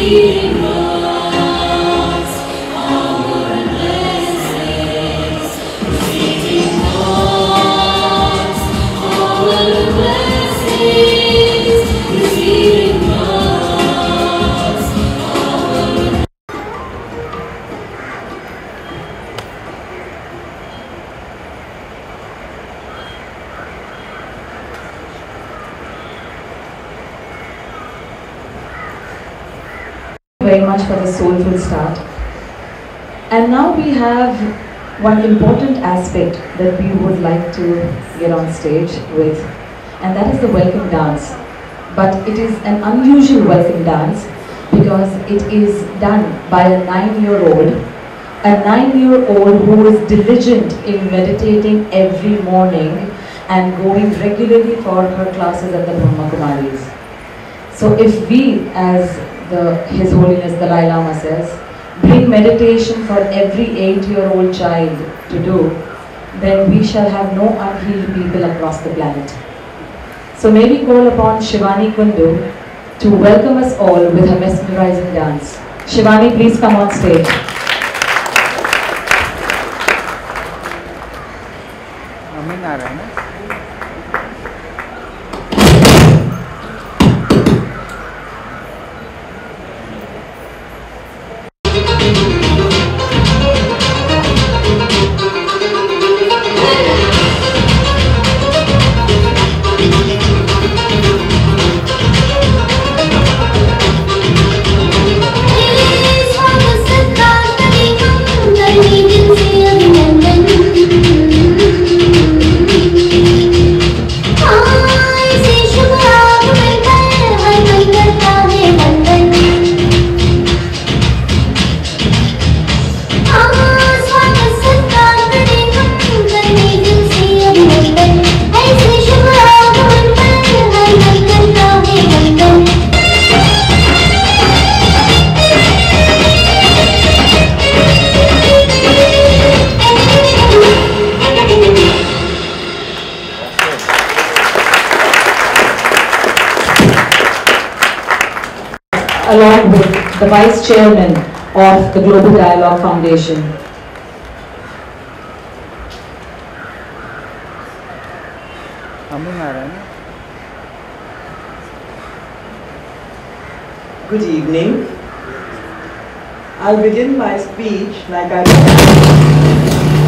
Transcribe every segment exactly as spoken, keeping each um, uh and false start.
Very much for the soulful start. And now we have one important aspect that we would like to get on stage with, and that is the welcome dance. But it is an unusual welcome dance because it is done by a nine-year-old, a nine-year-old who is diligent in meditating every morning and going regularly for her classes at the Brahma Kumaris. So if we, as the, His Holiness Dalai Lama says, bring meditation for every eight-year-old child to do, then we shall have no unhealed people across the planet. So may we call upon Shivani Kundu to welcome us all with her mesmerizing dance. Shivani, please come on stage. Amin aa raha hai na? Along with the Vice Chairman of the Global Dialogue Foundation. Amin aa raha hai na? Good evening. I'll begin my speech like I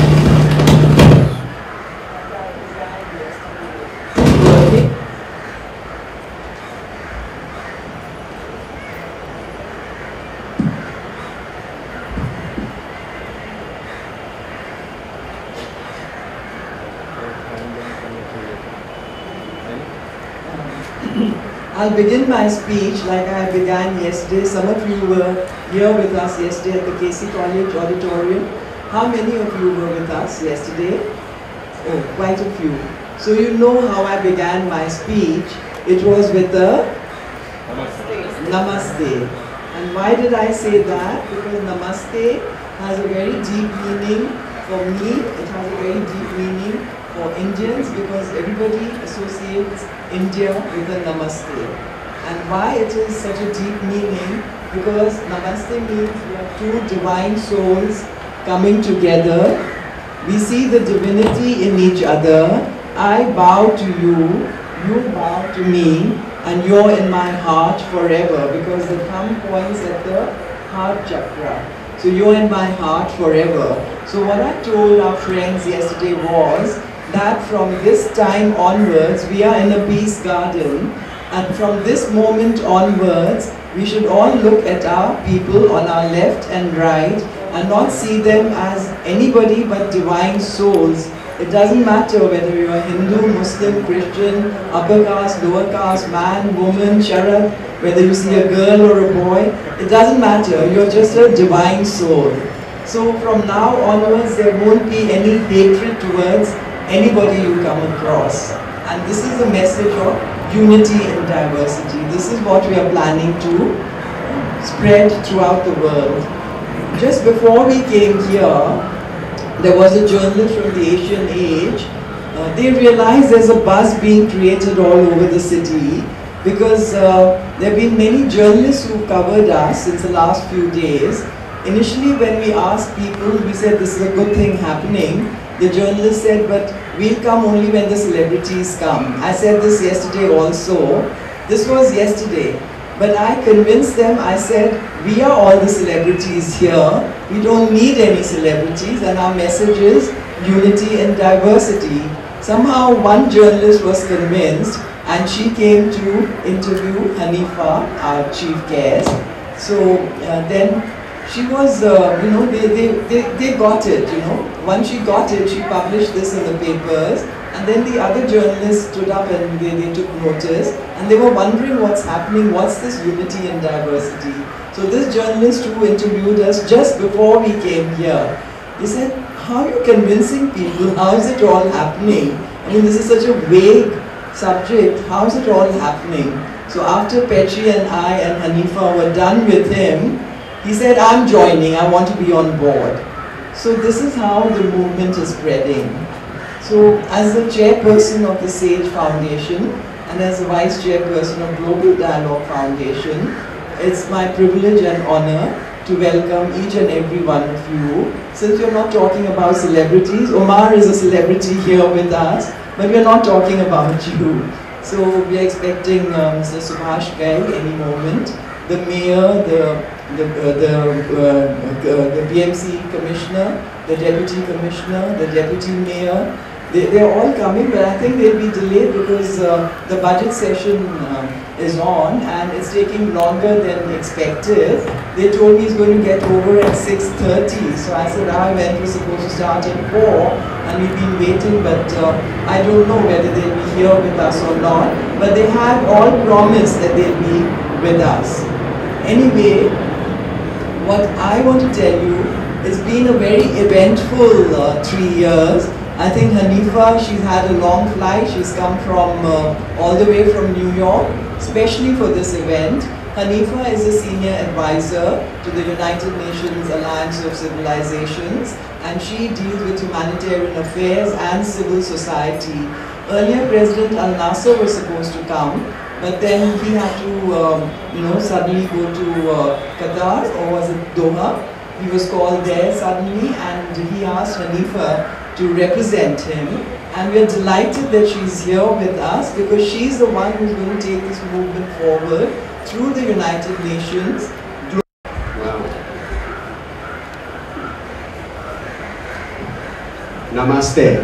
I'll begin my speech like I began yesterday. Some of you were here with us yesterday at the K C College Auditorium. How many of you were with us yesterday? Oh, quite a few. So you know how I began my speech. It was with a Namaste. Namaste. And why did I say that? Because Namaste has a very deep meaning for me. It has a very deep meaning for Indians because everybody associates India with a Namaste. And why it is such a deep meaning? Because Namaste means we are two divine souls coming together. We see the divinity in each other. I bow to you, you bow to me, and you're in my heart forever because the thumb points at the heart chakra. So you're in my heart forever. So what I told our friends yesterday was that from this time onwards, we are in a peace garden, and from this moment onwards, we should all look at our people on our left and right and not see them as anybody but divine souls. It doesn't matter whether you're Hindu, Muslim, Christian, upper caste, lower caste, man, woman, Sharad, whether you see a girl or a boy, it doesn't matter, you're just a divine soul. So from now onwards, there won't be any hatred towards anybody you come across. And this is the message of unity in diversity. This is what we are planning to spread throughout the world. Just before we came here, there was a journalist from the Asian Age. Uh, they realized there's a buzz being created all over the city because uh, there have been many journalists who covered us since the last few days. Initially, when we asked people, we said this is a good thing happening. The journalist said, but we'll come only when the celebrities come. I said this yesterday also. This was yesterday. But I convinced them, I said, we are all the celebrities here. We don't need any celebrities, and our message is unity and diversity. Somehow one journalist was convinced, and she came to interview Hanifa, our chief guest. So uh, then she was, uh, you know, they, they, they, they got it, you know. Once she got it, she published this in the papers, and then the other journalists stood up and they, they took notice, and they were wondering what's happening, what's this unity and diversity. So this journalist who interviewed us just before we came here, he said, how are you convincing people? How is it all happening? I mean, this is such a vague subject. How is it all happening? So after Petri and I and Hanifa were done with him, he said, I'm joining, I want to be on board. So this is how the movement is spreading. So as the chairperson of the SAGE Foundation and as the vice chairperson of Global Dialogue Foundation, it's my privilege and honor to welcome each and every one of you. Since we're not talking about celebrities, Omar is a celebrity here with us, but we're not talking about you. So we're expecting um, Mister Subhash Ghai any moment, the mayor, the, the, uh, the, uh, uh, the B M C commissioner, the deputy commissioner, the deputy mayor. They, they're all coming, but I think they'll be delayed because uh, the budget session um, is on and it's taking longer than expected. They told me it's going to get over at six thirty, so I said our event was supposed to start at four and we've been waiting, but uh, I don't know whether they'll be here with us or not, but they have all promised that they'll be with us. Anyway, what I want to tell you, it's been a very eventful uh, three years. I think Hanifa, she's had a long flight. She's come from uh, all the way from New York, especially for this event. Hanifa is a senior advisor to the United Nations Alliance of Civilizations, and she deals with humanitarian affairs and civil society. Earlier, President Al Nasser was supposed to come, but then he had to, um, you know, suddenly go to uh, Qatar, or was it Doha? He was called there suddenly, and he asked Hanifa to represent him, and we're delighted that she's here with us because she's the one who's going to take this movement forward through the United Nations. Wow. Namaste.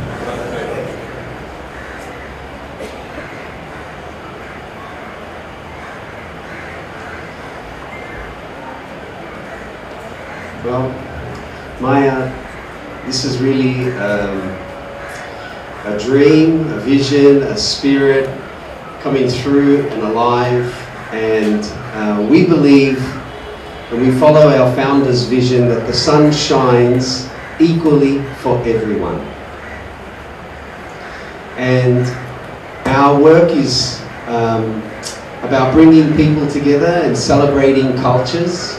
Well, Maya, this is really um, a dream, a vision, a spirit coming through and alive, and uh, we believe and we follow our founder's vision that the sun shines equally for everyone. And our work is um, about bringing people together and celebrating cultures.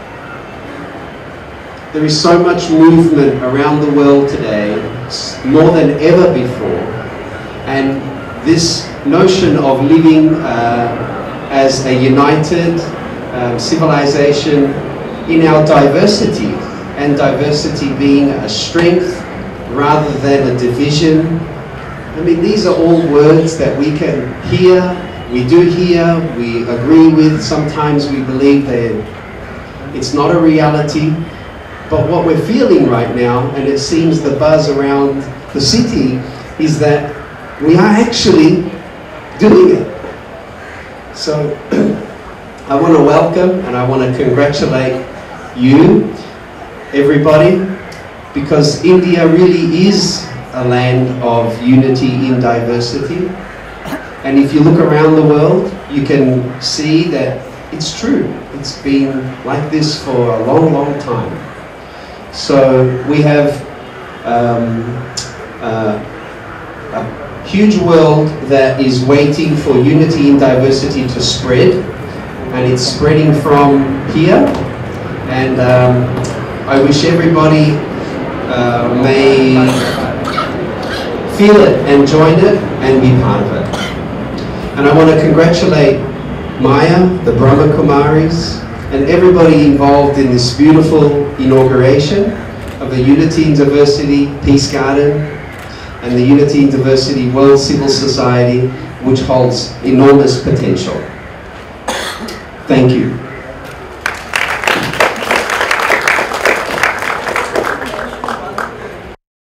There is so much movement around the world today, more than ever before, and this notion of living uh, as a united um, civilization in our diversity, and diversity being a strength rather than a division. I mean, these are all words that we can hear, we do hear, we agree with, sometimes we believe that it's not a reality. But what we're feeling right now, and it seems the buzz around the city, is that we are actually doing it. So I want to welcome and I want to congratulate you, everybody, because India really is a land of unity in diversity. And if you look around the world, you can see that it's true. It's been like this for a long, long time. So we have um, uh, a huge world that is waiting for unity in diversity to spread, and it's spreading from here. And um, I wish everybody uh, may feel it and join it and be part of it. And I want to congratulate Maya, the Brahma Kumaris, and everybody involved in this beautiful inauguration of the Unity and Diversity Peace Garden and the Unity and Diversity World Civil Society, which holds enormous potential. Thank you.